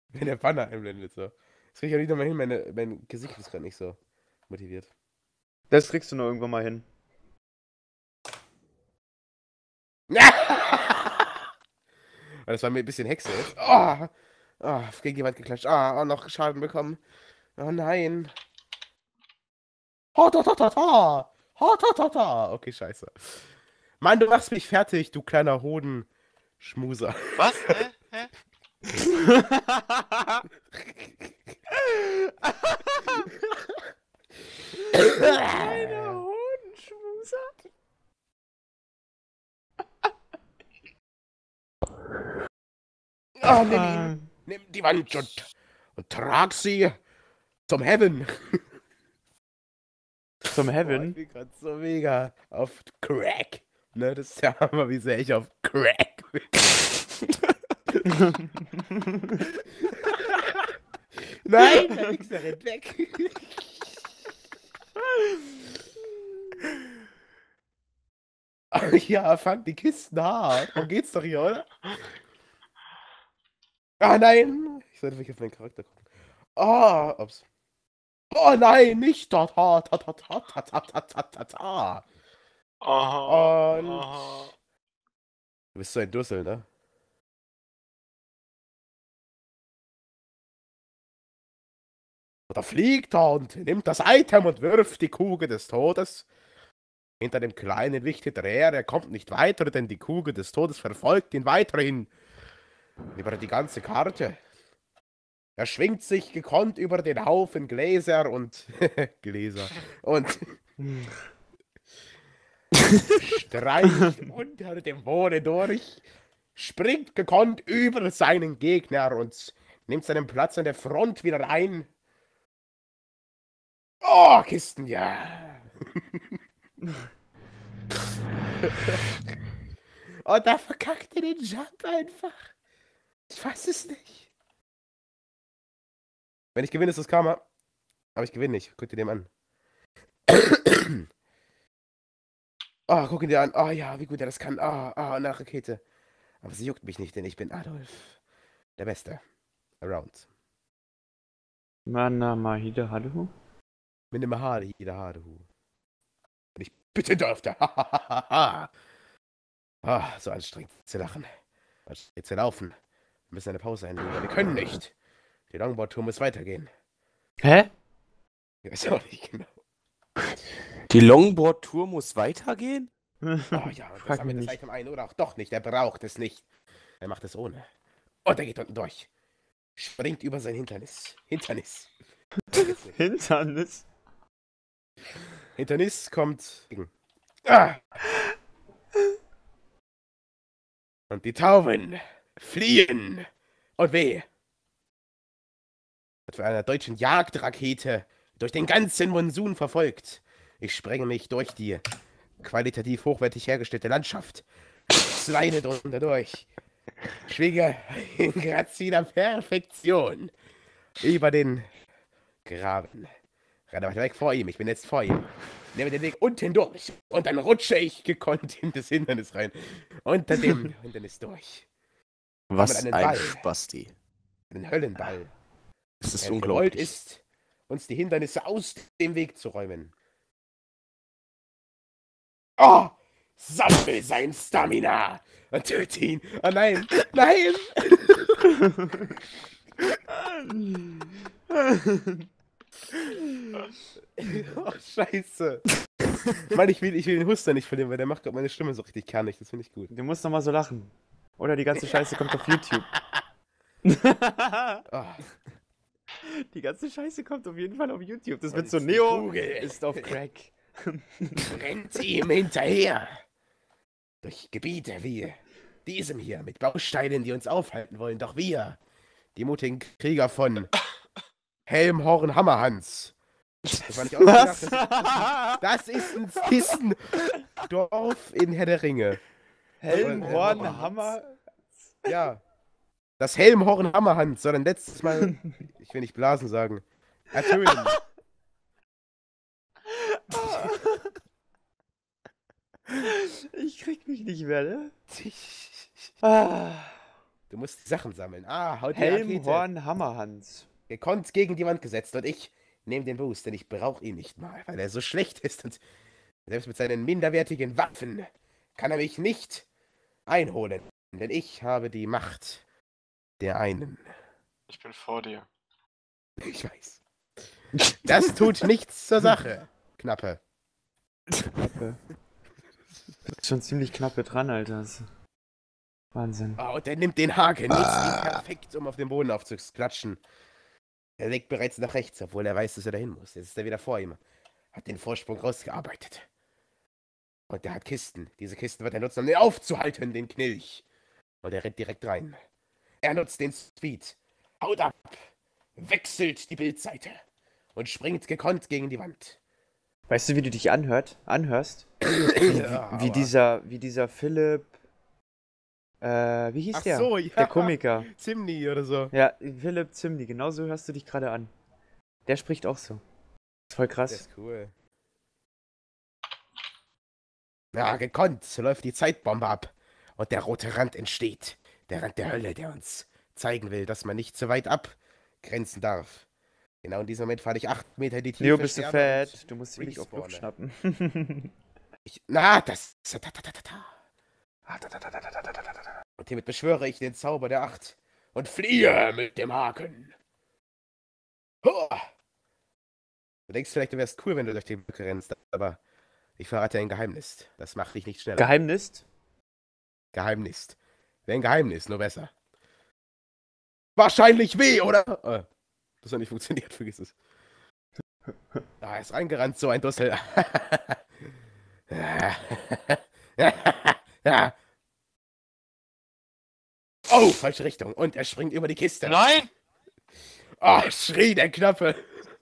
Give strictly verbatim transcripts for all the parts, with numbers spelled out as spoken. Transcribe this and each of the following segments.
wenn der Banner einblendet, so. Das krieg ich auch nicht nochmal hin, meine, mein Gesicht ist gerade nicht so motiviert. Das kriegst du noch irgendwann mal hin. Das war mir ein bisschen Hexe jetzt. Oh, oh, gegen die Wand geklatscht. Ah, oh, noch Schaden bekommen. Oh nein. Ho-ta-ta-ta-ta. Ho-ta-ta-ta. Okay, scheiße. Mann, du machst mich fertig, du kleiner Hodenschmuser. Was? Hä? Hä? Kleiner Hodenschmuser. Oh, nimm ihn. Nimm die Wand und, und trag sie zum Heaven. Zum Boah, ich Heaven? bin gerade so mega auf Crack. Ne, das ist der Hammer, wie sehr ich auf Crack bin. Nein, der Wichser rennt weg. Ja, fang die Kisten hart. Darum geht's doch hier, oder? Ah, nein. Ich sollte wirklich auf meinen Charakter gucken. Oh, ups. Oh nein, nicht dort. Ta, ta, ta, ta, ta, ta, ta, ta, ta, ta. Aha. Und Aha. du bist so ein Dussel, ne? Da fliegt er und nimmt das Item und wirft die Kugel des Todes. Hinter dem kleinen Wicht hinterher, er kommt nicht weiter, denn die Kugel des Todes verfolgt ihn weiterhin. Über die ganze Karte. Er schwingt sich gekonnt über den Haufen Gläser und Gläser und streicht unter dem Boden durch, springt gekonnt über seinen Gegner und nimmt seinen Platz an der Front wieder ein. Oh, Kisten, ja. Und da verkackt er den Jump einfach. Ich fass es nicht. Wenn ich gewinne, ist das Karma. Aber ich gewinne nicht. Guck dir den an. Oh, guck ihn dir an. Oh ja, wie gut er das kann. Oh, oh, eine Rakete. Aber sie juckt mich nicht, denn ich bin Adolf. Der Beste. Around. Mana Mahide Hadehu? Mit dem Haar, jeder Hadehu. Und ich bitte dürfte. Ah, so anstrengend zu lachen. Anstrengend zu laufen. Wir müssen eine Pause einlegen. Wir können nicht. Die Longboard-Tour muss weitergehen. Hä? Ich weiß auch nicht genau. Die Longboard-Tour muss weitergehen? Oh ja, und das Frag haben mich wir das nicht. Item ein oder auch doch nicht. Er braucht es nicht. Er macht es ohne. Und er geht unten durch. Springt über sein Hindernis. Hindernis. Hindernis? Hindernis kommt. Ah! Und die Tauben fliehen. Und weh. Wird von einer deutschen Jagdrakete durch den ganzen Monsun verfolgt. Ich sprenge mich durch die qualitativ hochwertig hergestellte Landschaft. Slide drunter durch. Schwinge in graziner Perfektion über den Graben. Renne weiter weg vor ihm. Ich bin jetzt vor ihm. Nehme den Weg unten durch. Und dann rutsche ich gekonnt in das Hindernis rein. Unter dem Hindernis durch. Was einen ein Ball. Spasti. Einen Höllenball. Das ist Der gewollt unglaublich. ist, uns die Hindernisse aus dem Weg zu räumen. Oh! Sammel sein Stamina! Und töte ihn! Oh nein! Nein! Oh, scheiße. Mann, ich will, ich will den Huster nicht verlieren, weil der macht gerade meine Stimme so richtig kernig. Das finde ich gut. Du musst noch mal so lachen. Oder die ganze Scheiße kommt auf YouTube. Oh, Die ganze Scheiße kommt auf jeden Fall auf YouTube. Das Und wird so ist die Neo Kugel. ist auf Crack. rennt ihm hinterher. Durch Gebiete wie diesem hier, mit Bausteinen, die uns aufhalten wollen. Doch wir, die mutigen Krieger von Helmhorn Hammerhans. Das war nicht ausgedacht. Das ist, das ist ein Kistendorf in Herr der Ringe. Helmhorn, Hammer. Ja. Das Helmhorn Hammerhans soll dann letztes Mal, ich will nicht Blasen sagen, ertönen. Ich krieg mich nicht mehr, ne? Ah. Du musst die Sachen sammeln. Ah, haut die Helm, Rakete. Horn, Hammerhans. Gekonnt gegen die Wand gesetzt und ich nehme den Boost, denn ich brauche ihn nicht mal, weil er so schlecht ist und selbst mit seinen minderwertigen Waffen kann er mich nicht einholen, denn ich habe die Macht der einen. Ich bin vor dir. Ich weiß. Das tut nichts zur Sache, Knappe. Knappe. Du bist schon ziemlich knappe dran, Alter. Das ist Wahnsinn. Oh, und er nimmt den Haken, nutzt ihn perfekt, um auf den Boden aufzuklatschen. Er legt bereits nach rechts, obwohl er weiß, dass er dahin muss. Jetzt ist er wieder vor ihm. Hat den Vorsprung rausgearbeitet. Und er hat Kisten. Diese Kisten wird er nutzen, um den aufzuhalten, den Knilch. Und er rennt direkt rein. Er nutzt den Speed. Haut ab. Wechselt die Bildseite. Und springt gekonnt gegen die Wand. Weißt du, wie du dich anhört, anhörst? Wie, Ja, wie, wie, aber- dieser, wie dieser Philipp. Äh, wie hieß Ach der? so, ja. Der Komiker. Zimni oder so. Ja, Philipp Zimni, genau so hörst du dich gerade an. Der spricht auch so. Ist voll krass. Das ist cool. Ja, gekonnt. So läuft die Zeitbombe ab. Und der rote Rand entsteht. Der Rand der Hölle, der uns zeigen will, dass man nicht zu weit abgrenzen darf. Genau in diesem Moment falle ich acht Meter in die Tiefe. Leo, bist du sterbe fett? und Du musst ziemlich auf Luft respawne. schnappen. Ich, na, das. Ta, ta, ta, ta, ta. Und hiermit beschwöre ich den Zauber der Acht und fliehe mit dem Haken. Hoa! Du denkst vielleicht, du wärst cool, wenn du durch die Brücke rennst, aber ich verrate ein Geheimnis. Das macht dich nicht schneller. Geheimnis? Geheimnis. Wäre ein Geheimnis, nur besser. Wahrscheinlich weh, oder? Äh, das hat nicht funktioniert, vergiss es. Da ist reingerannt, so ein Dussel. Ja. Oh, falsche Richtung. Und er springt über die Kiste. Nein! Oh, schrie der Knappe.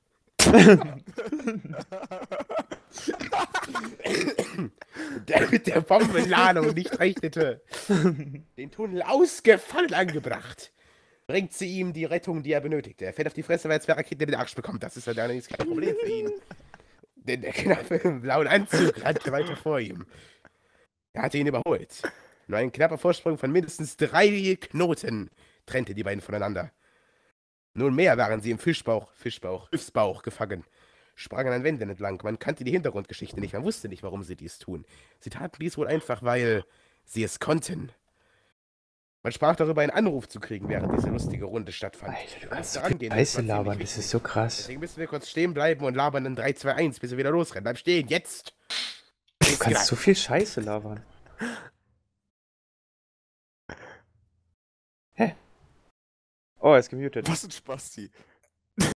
Der mit der Bombenladung nicht rechnete. Den Tunnel ausgefallen angebracht. Bringt sie ihm die Rettung, die er benötigte. Er fällt auf die Fresse, weil er zwei Raketen in den Arsch bekommt. Das ist ja allerdings kein Problem für ihn. Denn der Knappe im blauen Anzug rannte weiter vor ihm. Er hatte ihn überholt. Nur ein knapper Vorsprung von mindestens drei Knoten trennte die beiden voneinander. Nunmehr waren sie im Fischbauch, Fischbauch, Schiffsbauch gefangen, sprangen an Wänden entlang. Man kannte die Hintergrundgeschichte nicht, man wusste nicht, warum sie dies tun. Sie taten dies wohl einfach, weil sie es konnten. Man sprach darüber, einen Anruf zu kriegen, während diese lustige Runde stattfand. Alter, du Man kannst musste so viel rangehen, das Scheiße war ziemlich labern, das wichtig. ist so krass. Deswegen müssen wir kurz stehen bleiben und labern in drei, zwei, eins, bis wir wieder losrennen. Bleib stehen, jetzt! Du kannst so viel Scheiße labern. Hä? Oh, er ist gemutet. Was ein Spasti.